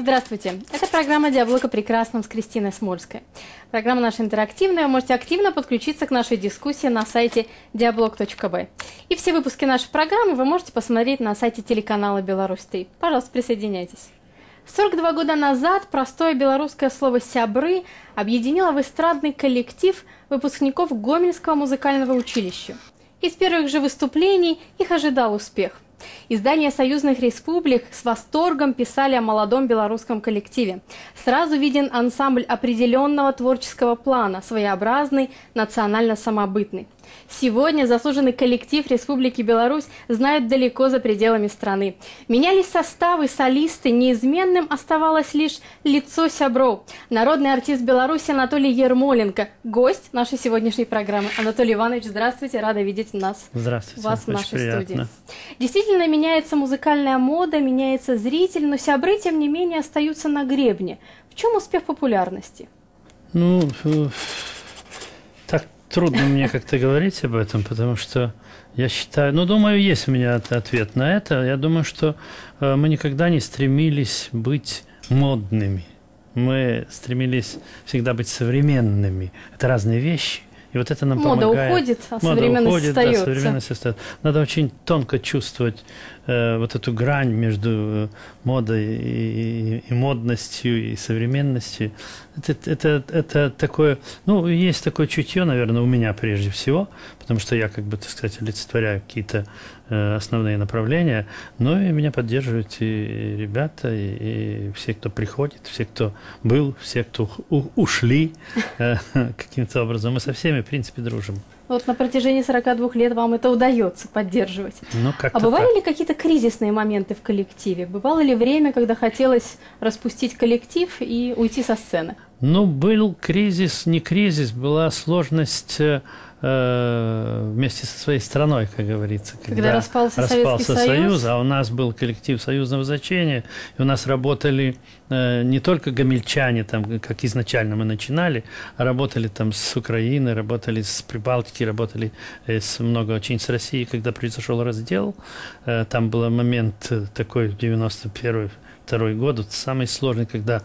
Здравствуйте! Это программа «Диалог о прекрасном» с Кристиной Смольской. Программа наша интерактивная. Вы можете активно подключиться к нашей дискуссии на сайте dialog.by. И все выпуски нашей программы вы можете посмотреть на сайте телеканала «Беларусь-3». Пожалуйста, присоединяйтесь. 42 года назад простое белорусское слово «сябры» объединило в эстрадный коллектив выпускников Гомельского музыкального училища. Из первых же выступлений их ожидал успех. Издания союзных республик с восторгом писали о молодом белорусском коллективе. Сразу виден ансамбль определенного творческого плана, своеобразный, национально-самобытный. Сегодня заслуженный коллектив Республики Беларусь знают далеко за пределами страны. Менялись составы, солисты, неизменным оставалось лишь лицо сябров. Народный артист Беларуси Анатолий Ермоленко, гость нашей сегодняшней программы. Анатолий Иванович, здравствуйте, рада видеть вас в нашей студии. Действительно меняется музыкальная мода, меняется зритель, но сябры, тем не менее, остаются на гребне. В чем успех популярности? Трудно мне как-то говорить об этом, потому что я считаю, думаю, есть у меня ответ на это. Я думаю, что мы никогда не стремились быть модными. Мы стремились всегда быть современными. Это разные вещи. И вот это нам помогает. Мода уходит, а современность остается. Да, современность остается. Надо очень тонко чувствовать вот эту грань между модой и модностью, и современностью. Это такое, есть такое чутье, наверное, у меня прежде всего, потому что я, так сказать, олицетворяю какие-то основные направления, но и меня поддерживают и ребята, и все, кто приходит, все, кто был, все, кто ушли каким-то образом. Мы со всеми, в принципе, дружим. Вот на протяжении 42 лет вам это удается поддерживать. А бывали ли какие-то кризисные моменты в коллективе? Бывало ли время, когда хотелось распустить коллектив и уйти со сцены? Был кризис, не кризис, была сложность вместе со своей страной, как говорится. Когда распался Советский Союз, а у нас был коллектив союзного значения, и у нас работали не только гомельчане, как изначально мы начинали, а работали с Украины, работали с Прибалтики, работали много очень с России. Когда произошел раздел, там был момент такой, 91-2 год, самый сложный, когда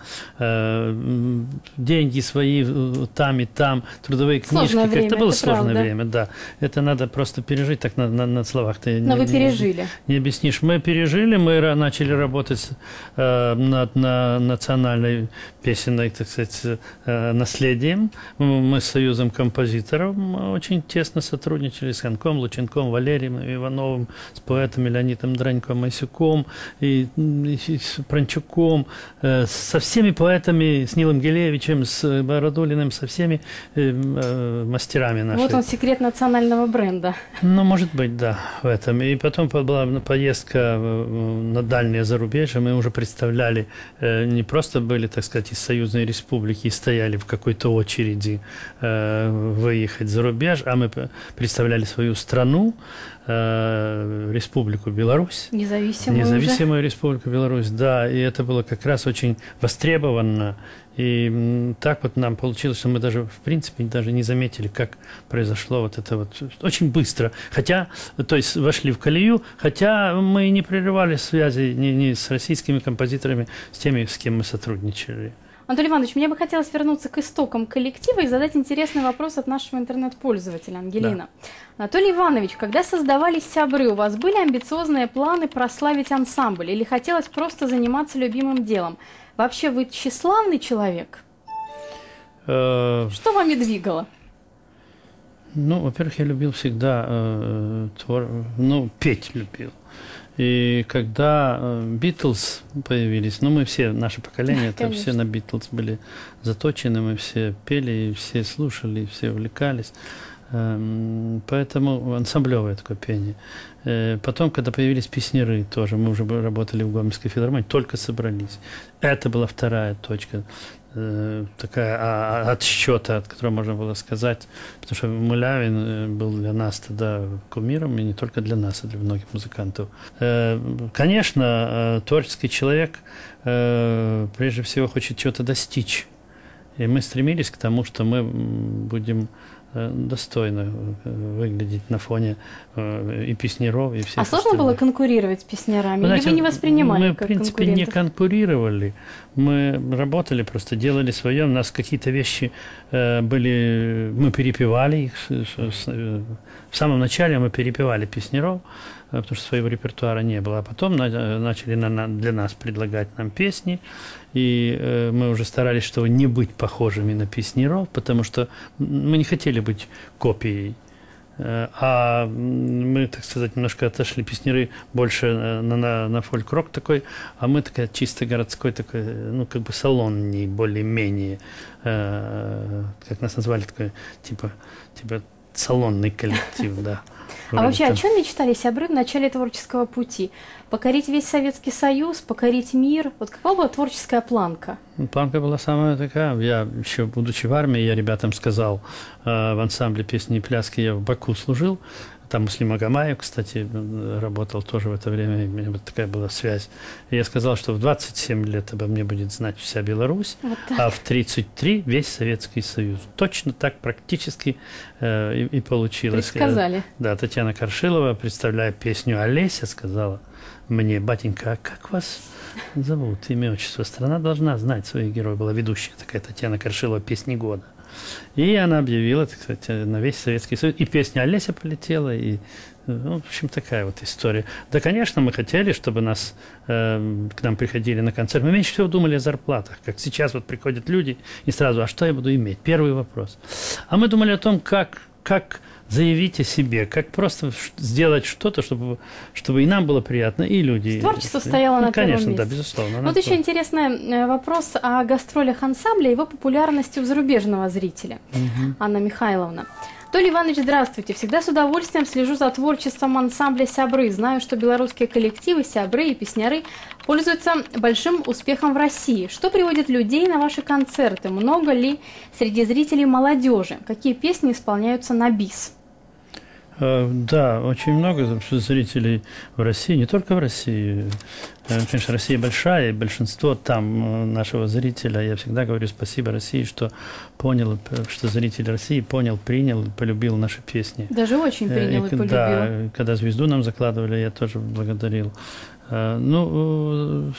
деньги свои там и там, трудовые книжки. Это было сложное время, да. Это надо просто пережить, так на словах. Но вы пережили. Не объяснишь. Мы пережили, мы начали работать над национальной песенной, так сказать, наследием. Мы с Союзом композиторов очень тесно сотрудничали с Янком, Лученком, Валерием Ивановым, с поэтами Леонидом Драньком, Масюком и Пранчуком, со всеми поэтами, с Нилом Гелевичем, с Бородулиным, со всеми мастерами нашими. Вот он секрет национального бренда. Может быть, да, в этом. И потом была поездка на дальнее зарубежье. Мы уже представляли, не просто были, так сказать, из Союзной Республики и стояли в какой-то очереди выехать за рубеж, а мы представляли свою страну, Республику Беларусь. Независимую Республику Беларусь, да. И это было как раз очень востребовано. И так вот нам получилось, что мы даже, в принципе, даже не заметили, как произошло вот это вот очень быстро. То есть вошли в колею, хотя мы не прерывали связи ни с российскими композиторами, с теми, с кем мы сотрудничали. Анатолий Иванович, мне бы хотелось вернуться к истокам коллектива и задать интересный вопрос от нашего интернет-пользователя Ангелина. Да. Анатолий Иванович, когда создавались «Сябры», у вас были амбициозные планы прославить ансамбль или хотелось просто заниматься любимым делом? Вообще, вы тщеславный человек? Что вами двигало? Во-первых, я любил всегда петь любил. И когда Битлз появились, мы все, наше поколение, все на Битлз были заточены, мы все пели, все слушали, все увлекались. Поэтому ансамблевое такое пение. Потом, когда появились песняры тоже, мы уже работали в Гомельской филармонии, только собрались. Это была вторая точка, такая отсчета, от которой можно было сказать, потому что Мулявин был для нас тогда кумиром, и не только для нас, а для многих музыкантов. Конечно, творческий человек прежде всего хочет чего-то достичь. И мы стремились к тому, что мы будем достойно выглядеть на фоне и песняров, и всех А сложно остальных. было конкурировать с песнярами? Знаете, Или вы не воспринимали мы, в как принципе, не конкурентов? конкурировали. Мы работали, просто делали свое. У нас какие-то вещи были... Мы перепевали их. В самом начале мы перепевали песняров, потому что своего репертуара не было. А потом начали для нас предлагать нам песни. И мы уже старались, чтобы не быть похожими на песняров, потому что мы не хотели быть копией. А мы, так сказать, немножко отошли, песняры больше на фольк-рок такой, а мы такой чисто городской, такой, ну, как бы салонный, более-менее, как нас назвали, такой, типа салонный коллектив, да. А вообще, о чем мечтали сябры в начале творческого пути? Покорить весь Советский Союз, покорить мир? Вот какова была творческая планка? Планка была самая такая. Я еще, будучи в армии, я ребятам сказал, в ансамбле песни и пляски я в Баку служил. Там Муслим Агамаев, кстати, работал тоже в это время, у меня вот такая была связь. И я сказал, что в 27 лет обо мне будет знать вся Беларусь, вот а в 33 весь Советский Союз. Точно так практически и получилось. Предсказали. Да, Татьяна Коршилова, представляя песню «Олеся», сказала мне: батенька, а как вас зовут, имя, отчество? Страна должна знать своих героев. Была ведущая такая Татьяна Коршилова, «Песни года». И она объявила, так сказать, на весь Советский Союз. И песня «Олеся» полетела, и, ну, в общем, такая вот история. Да, конечно, мы хотели, чтобы нас, к нам приходили на концерт. Мы меньше всего думали о зарплатах. Как сейчас вот приходят люди и сразу: а что я буду иметь? Первый вопрос. А мы думали о том, как заявить о себе, как просто сделать что-то, чтобы и нам было приятно, и люди. Творчество стояло на первом месте. Конечно, да, безусловно. Вот еще интересный вопрос о гастролях ансамбля и его популярности у зарубежного зрителя. Анна Михайловна. Толь Иванович, здравствуйте. Всегда с удовольствием слежу за творчеством ансамбля «Сябры». Знаю, что белорусские коллективы «Сябры» и «Песняры» пользуются большим успехом в России. Что приводит людей на ваши концерты? Много ли среди зрителей молодежи? Какие песни исполняются на бис? Да, очень много зрителей в России, не только в России. Конечно, Россия большая, и большинство там нашего зрителя, я всегда говорю спасибо России, что понял, что зритель России понял, принял, полюбил наши песни. Даже очень принял и полюбил. Да, когда звезду нам закладывали, я тоже благодарил. Ну,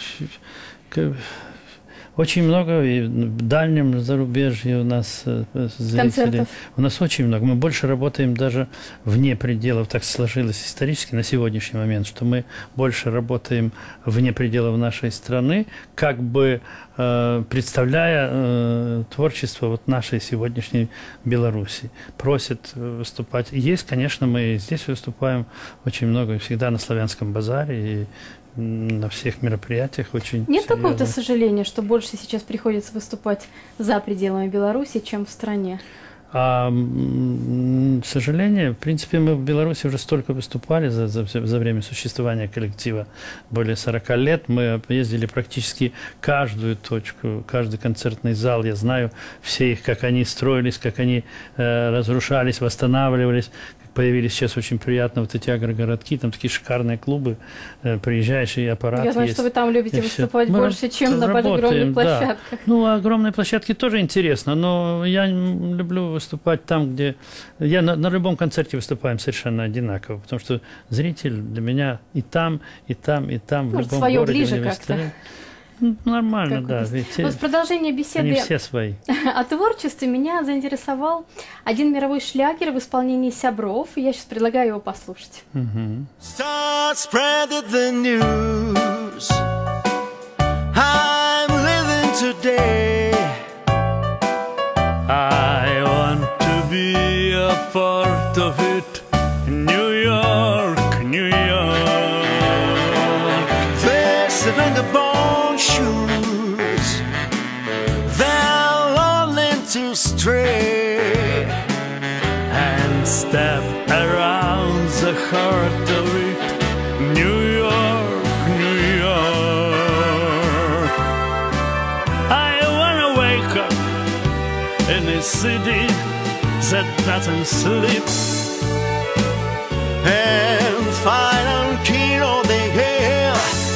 очень много, и в дальнем зарубежье у нас зрителей. Концертов. У нас очень много. Мы больше работаем даже вне пределов. Так сложилось исторически на сегодняшний момент, что мы больше работаем вне пределов нашей страны, как бы представляя творчество вот нашей сегодняшней Беларуси. Просят выступать. Есть, конечно, мы здесь выступаем очень много, всегда на Славянском базаре, и на всех мероприятиях очень Нет серьезно. какого-то сожаления, что больше сейчас приходится выступать за пределами Беларуси, чем в стране? Сожаление, в принципе, мы в Беларуси уже столько выступали за время существования коллектива, более 40 лет. Мы ездили практически каждую точку, каждый концертный зал. Я знаю все их, как они строились, как они разрушались, восстанавливались. Появились сейчас очень приятно вот эти агрогородки, там такие шикарные клубы, приезжаешь, и аппарат Я знаю, есть, что вы там любите выступать больше, чем на огромных площадках. Да. Ну, огромные площадки тоже интересно, но я люблю выступать там, где... Я на любом концерте выступаем совершенно одинаково, потому что зритель для меня и там, и там, и там, Может, в любом свое городе. ближе как-то. Нормально, как да. Вот в продолжение беседы они все свои. о творчестве меня заинтересовал один мировой шлягер в исполнении Сябров. И я сейчас предлагаю его послушать. Start spreading the news. I'm living today. I want to be a part of it. New York, New York. Fasten vagabond shoes. They're longing to stray And step around the heart of it. New York, New York. I wanna wake up in a city that doesn't sleep. and find a king of the hill,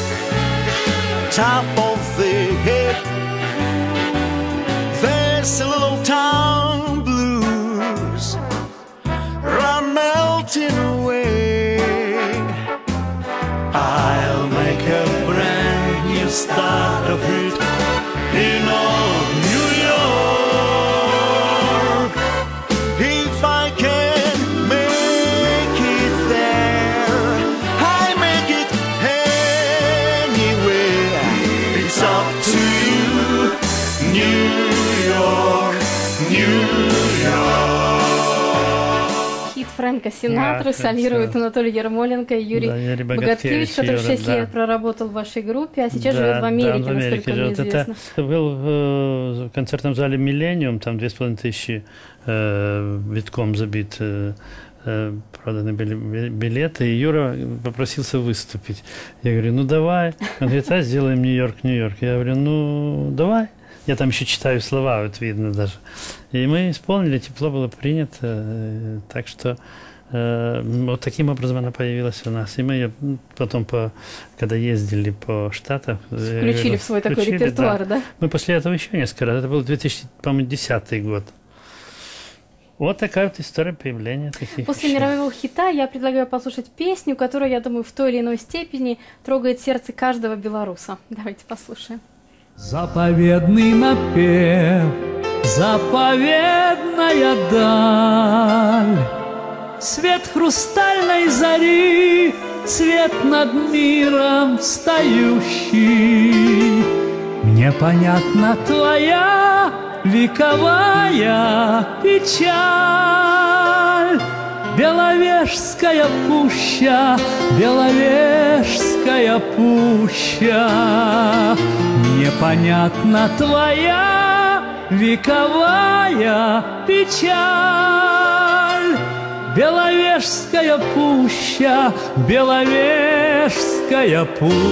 top of the head. There's a little town blues melting away. I'll make a brand new start of it in old New York. If I can make it there, I make it anywhere. It's up to you, New York, New York. Хит Фрэнка Синатры Да, солируют это- Анатолий Ермоленко и Юрий Да, Юрий Богаткевич, который Юра, 6 да. лет проработал в вашей группе, а сейчас Да, живет в Америке, да, в Америке насколько мне живет. известно. Это был в концертном зале «Миллениум», там 2500 битком забит, проданы были билеты, и Юра попросился выступить. Я говорю, ну давай. Он говорит, а сделаем Нью-Йорк, Нью-Йорк. Я говорю, ну давай. Я там еще читаю слова, вот видно даже. И мы исполнили, тепло было принято. Так что вот таким образом она появилась у нас. И мы ее потом, когда ездили по штатам... Включили в свой такой включили, репертуар, да? Мы после этого еще несколько раз. Это был 2010 год. Вот такая вот история появления таких После вещей. мирового хита я предлагаю послушать песню, которая, я думаю, в той или иной степени трогает сердце каждого белоруса. Давайте послушаем. Заповедный напев, заповедная даль, свет хрустальной зари, свет над миром встающий. Мне понятна твоя вековая печаль. Беловежская пуща, Беловежская пуща. Непонятна твоя вековая печаль. Беловежская пуща, Беловежская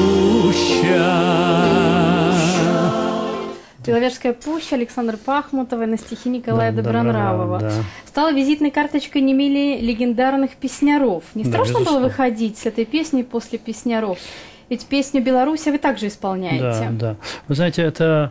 пуща. «Беловежская пуща» Александра Пахмутова на стихи Николая Да, Добронравова. да. Стала визитной карточкой не менее легендарных песняров. Не Да, страшно было безусловно. выходить с этой песней после песняров? Ведь песню «Беларусь» вы также исполняете. Да, да. Вы знаете, это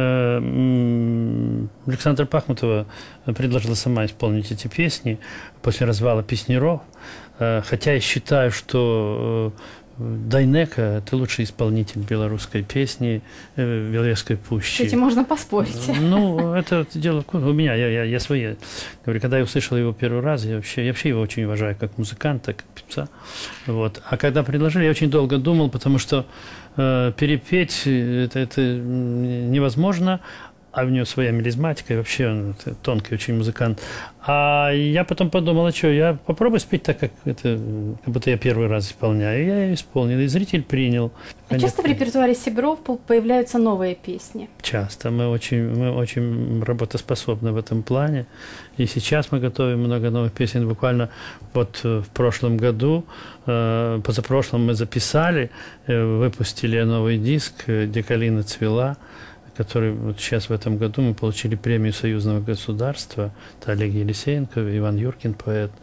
Александра Пахмутова предложила сама исполнить эти песни после развала песняров. Хотя я считаю, что Дайнеко – это лучший исполнитель белорусской песни, Беловежской С пущи. этим можно поспорить. Ну, это дело у меня, я свои. Говорю, когда я услышал его первый раз, я вообще его очень уважаю как музыканта, как певца. Вот. А когда предложили, я очень долго думал, потому что перепеть это невозможно, а у него своя мелизматика, и вообще он тонкий очень музыкант. А я потом подумал, а что, я попробую спеть так, как будто я первый раз исполняю. И я ее исполнил, и зритель принял. А часто в репертуаре Сибиров появляются новые песни? Часто. Мы очень работоспособны в этом плане. И сейчас мы готовим много новых песен. Буквально вот в прошлом году, позапрошлом мы записали, выпустили новый диск «Где калина цвела», который вот сейчас в этом году мы получили премию союзного государства. Это Олег Елисеенко, Иван Юркин, поэт.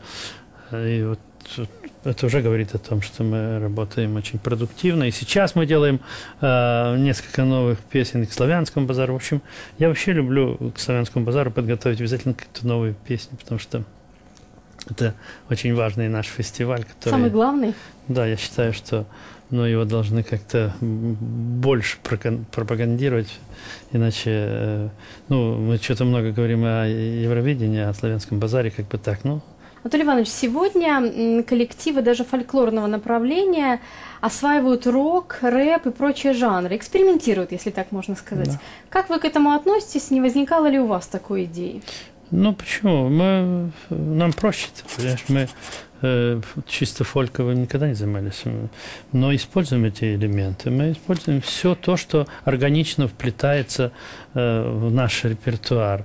И вот это уже говорит о том, что мы работаем очень продуктивно. И сейчас мы делаем несколько новых песен к славянскому базару. В общем, я вообще люблю к славянскому базару подготовить обязательно какие-то новые песни, потому что это очень важный наш фестиваль, который... Самый главный? Да, я считаю, что его должны как-то больше пропагандировать, иначе, мы что-то много говорим о Евровидении, о славянском базаре, как бы так, Анатолий Иванович, сегодня коллективы даже фольклорного направления осваивают рок, рэп и прочие жанры, экспериментируют, если так можно сказать. Да. Как вы к этому относитесь? Не возникало ли у вас такой идеи? Почему? Нам проще, понимаешь, мы чисто фольковым никогда не занимались, но используем эти элементы, мы используем все то, что органично вплетается в наш репертуар.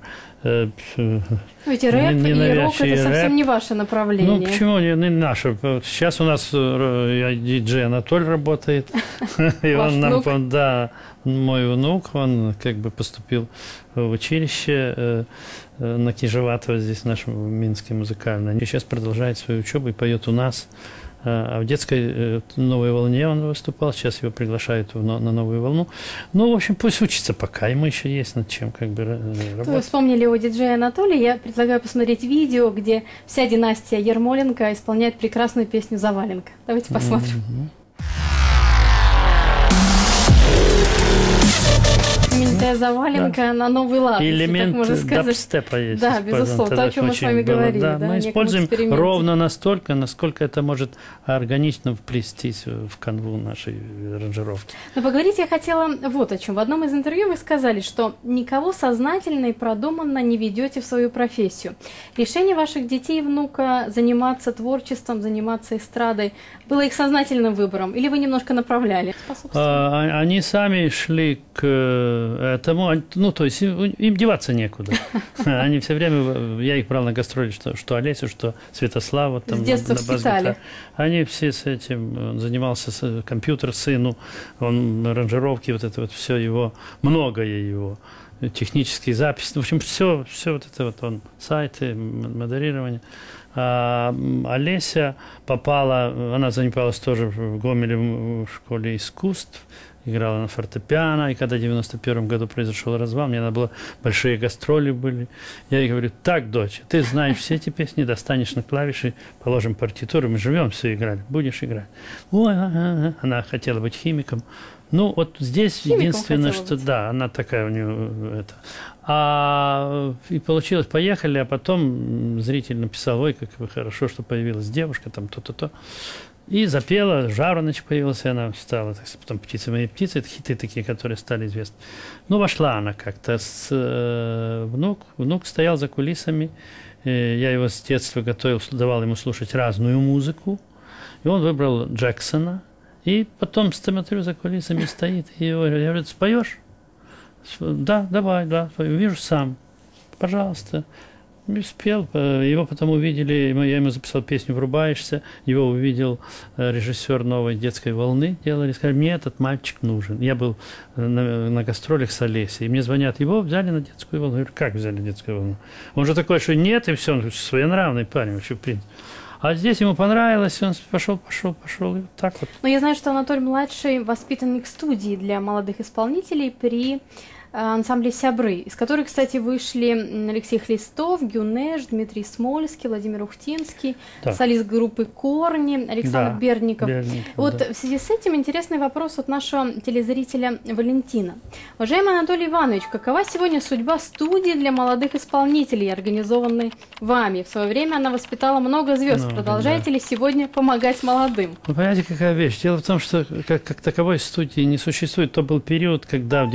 Ведь рэп и рок – это совсем не ваше направление. Почему не наше? Сейчас у нас диджей Анатолий работает. И он нам, да, мой внук, он как бы поступил в училище на Кижеватова, здесь в нашем Минске музыкальном. И сейчас продолжает свою учебу и поет у нас А в детской «Новой волне» он выступал, сейчас его приглашают на «Новую волну». Ну, в общем, пусть учится пока, ему еще есть над чем как бы работать. Вы вспомнили о диджее Анатолии, я предлагаю посмотреть видео, где вся династия Ермоленко исполняет прекрасную песню «Заваленка». Давайте посмотрим. Знаменитая «Заваленка» на новый лад, элемент можно сказать. дабстепа есть. Да, безусловно, то, о чем мы с вами говорили. Да, да, мы используем эксперименте. ровно настолько, насколько это может органично вплестись в канву нашей аранжировки. Но поговорить я хотела вот о чем. В одном из интервью вы сказали, что никого сознательно и продуманно не ведете в свою профессию. Решение ваших детей и внука заниматься творчеством, заниматься эстрадой было их сознательным выбором? Или вы немножко направляли? Они сами шли к этому, ну, то есть им деваться некуда. Они все время, я их брал на гастроли, что Олесю, что Святослава. Там, с детства впитали. Они все с этим, он занимался компьютер сыну, он аранжировки, вот это вот все его, многое его, технические записи, в общем, все вот это вот он, сайты, модерирование. А Олеся попала, она занималась тоже в Гомеле в школе искусств, играла на фортепиано, и когда в 91 году произошел развал, мне надо было, большие гастроли были, я ей говорю: так, дочь, ты знаешь все эти песни, достанешь на клавиши, положим партитуру, мы живем, все играли, будешь играть. Ой, она хотела быть химиком. Ну, вот здесь химиком единственное, что быть. Да, она такая у нее это. И получилось, поехали, а потом зритель написал: ой, как хорошо, что появилась девушка, там то-то-то. И запела, Жавороночь появилась, и она стала, так сказать, потом «Птицы мои птицы», это хиты такие, которые стали известны. Ну, вошла она как-то, внук стоял за кулисами, я его с детства готовил, давал ему слушать разную музыку, и он выбрал Джексона, и потом смотрю, за кулисами стоит, и я говорю: споешь? Да, давай, да, вижу сам, пожалуйста. И спел, его потом увидели, я ему записал песню «Врубаешься», его увидел режиссер «Новой детской волны», делали, сказали: мне этот мальчик нужен. Я был на гастролях с Олесей, и мне звонят: его взяли на детскую волну. Я говорю: как взяли на детскую волну? Он же такой, что нет, и все, он своенравный парень, вообще принц. А здесь ему понравилось, и он пошел, и вот так вот. Но я знаю, что Анатолий-младший воспитанник студии для молодых исполнителей при ансамбле «Сябры», из которой, кстати, вышли Алексей Хлистов, Гюнеш, Дмитрий Смольский, Владимир Ухтинский, так. Солист группы «Корни», Александр Берников. Вот в связи с этим интересный вопрос от нашего телезрителя Валентина. Уважаемый Анатолий Иванович, какова сегодня судьба студии для молодых исполнителей, организованной вами? В свое время она воспитала много звезд. Продолжаете ли сегодня помогать молодым? Вы понимаете, какая вещь? Дело в том, что как таковой студии не существует. То был период, когда в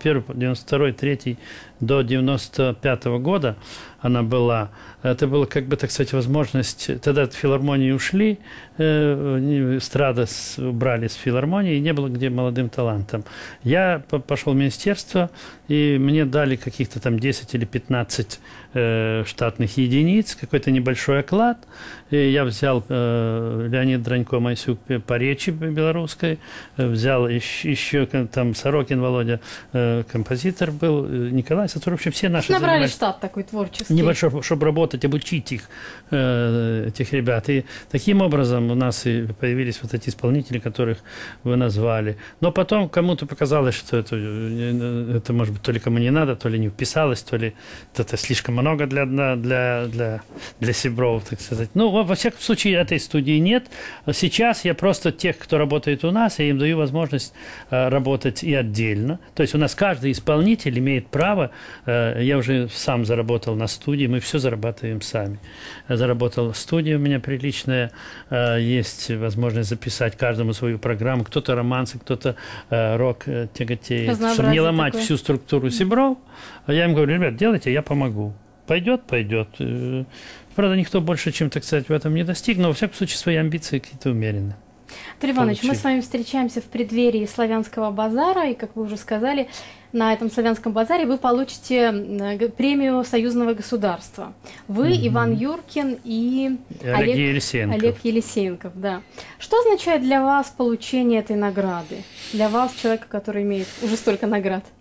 92-93 до 95 года она была. Это была, как бы, так сказать, возможность. Тогда от филармонии ушли, эстрада убрали с филармонии, и не было где молодым талантам. Я пошел в министерство, и мне дали каких-то там 10 или 15 штатных единиц, какой-то небольшой оклад. И я взял Леонид Дранько, Майсюк по речи белорусской, взял еще там Сорокин Володя, композитор был, Николай Сатур, в общем, все наши. Набрали штат такой творческий. Небольшой, чтобы работать, обучить их, этих ребят. И таким образом у нас и появились вот эти исполнители, которых вы назвали. Но потом кому-то показалось, что это может быть, то ли кому не надо, то ли не вписалось, то ли это слишком много для сябров, так сказать. Ну, во всяком случае, этой студии нет. Сейчас я просто тех, кто работает у нас, я им даю возможность работать и отдельно. То есть у нас каждый исполнитель имеет право, я уже сам заработал на студии, мы все зарабатываем сами. Заработал студия у меня приличная, есть возможность записать каждому свою программу, кто-то романсы, кто-то рок тяготеет, чтобы не ломать такое. Всю структуру сябров. Я им говорю: ребят, делайте, я помогу. Пойдет. Правда, никто больше, чем, так сказать, в этом не достиг, но, во всяком случае, свои амбиции какие-то умеренные. Анатолий Иванович, мы с вами встречаемся в преддверии Славянского базара, и, как вы уже сказали, на этом Славянском базаре вы получите премию союзного государства. Вы, Иван Юркин и Олег Елисеенков. Да. Что означает для вас получение этой награды? Для вас, человека, который имеет уже столько наград?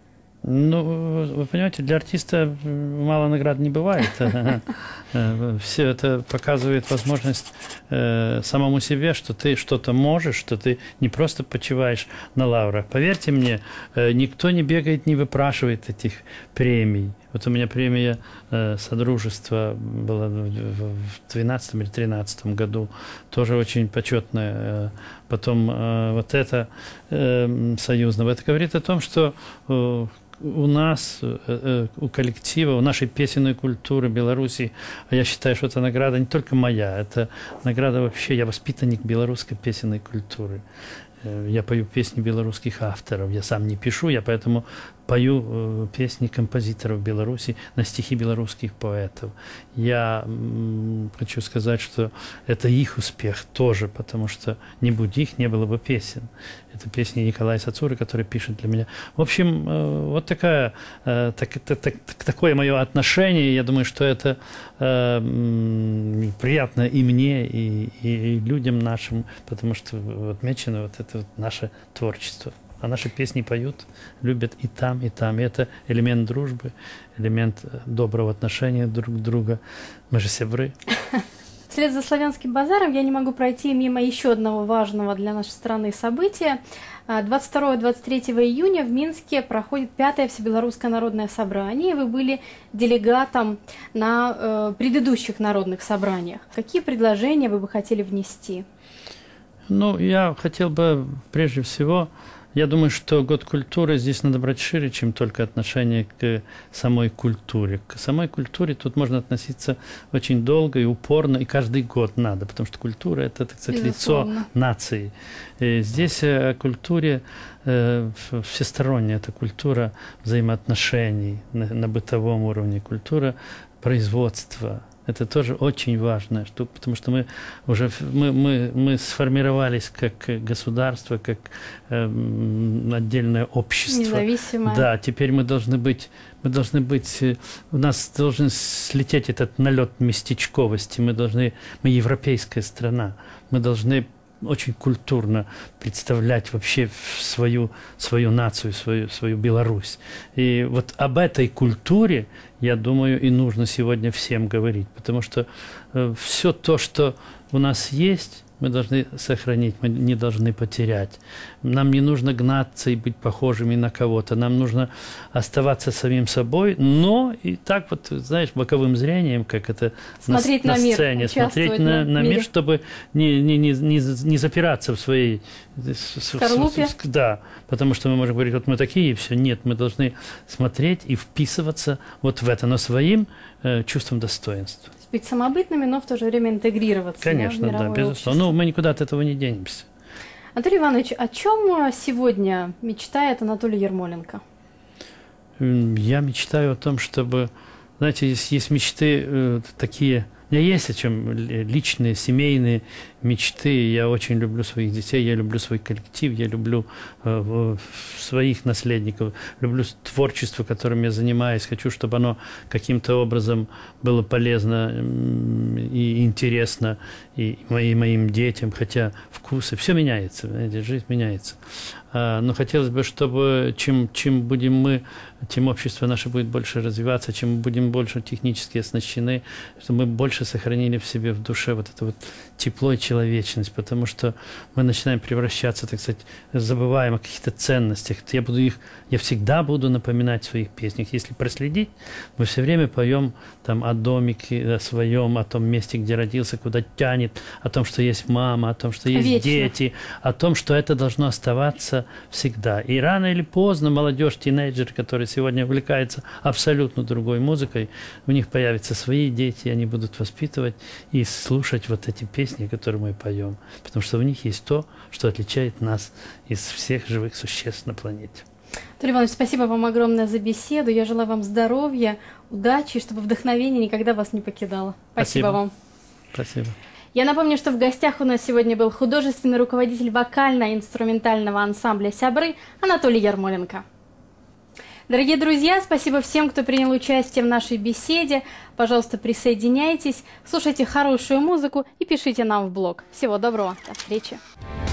Ну, вы понимаете, для артиста мало наград не бывает. Все это показывает возможность самому себе, что ты что-то можешь, что ты не просто почиваешь на лаврах. Поверьте мне, никто не бегает, не выпрашивает этих премий. Вот у меня премия Содружества была в 2012 или 2013 году, тоже очень почетная. Потом вот это союзного. Это говорит о том, что у нас, у коллектива, у нашей песенной культуры Беларуси, я считаю, что это награда не только моя, это награда вообще, я воспитанник белорусской песенной культуры. Я пою песни белорусских авторов, я сам не пишу, я поэтому пою песни композиторов Беларуси на стихи белорусских поэтов. Я хочу сказать, что это их успех тоже, потому что не будь их, не было бы песен. Это песни Николая Сацуры, который пишет для меня. В общем, вот такое мое отношение. Я думаю, что это приятно и мне, и людям нашим, потому что отмечено вот это вот наше творчество. А наши песни поют, любят и там, и там. И это элемент дружбы, элемент доброго отношения друг к другу. Мы же сябры. Вслед за славянским базаром я не могу пройти мимо еще одного важного для нашей страны события. 22-23 июня в Минске проходит 5-е Всебелорусское народное собрание. Вы были делегатом на предыдущих народных собраниях. Какие предложения вы бы хотели внести? Ну, я хотел бы прежде всего... Я думаю, что год культуры здесь надо брать шире, чем только отношение к самой культуре. К самой культуре тут можно относиться очень долго и упорно, и каждый год надо, потому что культура – это, так сказать, лицо нации. И здесь о культуре всесторонняя, это культура взаимоотношений на бытовом уровне, культура производства. Это тоже очень важная штука, потому что мы уже мы сформировались как государство, как отдельное общество. Независимое. Да, теперь мы должны быть, у нас должен слететь этот налет местечковости. Мы европейская страна, мы должны очень культурно представлять вообще свою нацию, свою Беларусь. И вот об этой культуре, я думаю, и нужно сегодня всем говорить, потому что все то, что у нас есть, мы должны сохранить, мы не должны потерять. Нам не нужно гнаться и быть похожими на кого-то. Нам нужно оставаться самим собой, но и так вот, знаешь, боковым зрением, как это смотреть на сцене, мир, смотреть на мир, чтобы не запираться в своей скорлупе. Да, потому что мы можем говорить, вот мы такие, и все. Нет, мы должны смотреть и вписываться вот в это, но своим чувством достоинства. Быть самобытными, но в то же время интегрироваться. Конечно, да, безусловно. Общество. Ну, мы никуда от этого не денемся. Анатолий Иванович, о чем сегодня мечтает Анатолий Ермоленко? Я мечтаю о том, чтобы, знаете, есть мечты такие, у меня есть о чем личные, семейные мечты. Я очень люблю своих детей, я люблю свой коллектив, я люблю своих наследников, люблю творчество, которым я занимаюсь. Хочу, чтобы оно каким-то образом было полезно и интересно и моим детям, хотя вкусы, все меняется, знаете, жизнь меняется. Но хотелось бы, чтобы чем будем мы, тем общество наше будет больше развиваться, чем мы будем больше технически оснащены, чтобы мы больше сохранили в себе, в душе вот это вот тепло и человечность, потому что мы начинаем превращаться, так сказать, забываем о каких-то ценностях. Я всегда буду напоминать в своих песнях. Если проследить, мы все время поем там о домике, о своем, о том месте, где родился, куда тянет, о том, что есть мама, о том, что есть Вечно. дети, о том, что это должно оставаться всегда. И рано или поздно молодежь, тинейджеры, которые сегодня увлекаются абсолютно другой музыкой, у них появятся свои дети, и они будут воспитывать и слушать вот эти песни, которые мы поем. Потому что у них есть то, что отличает нас из всех живых существ на планете. Анатолий Иванович, спасибо вам огромное за беседу. Я желаю вам здоровья, удачи, чтобы вдохновение никогда вас не покидало. Спасибо вам. Спасибо. Я напомню, что в гостях у нас сегодня был художественный руководитель вокально-инструментального ансамбля «Сябры» Анатолий Ермоленко. Дорогие друзья, спасибо всем, кто принял участие в нашей беседе. Пожалуйста, присоединяйтесь, слушайте хорошую музыку и пишите нам в блог. Всего доброго, до встречи.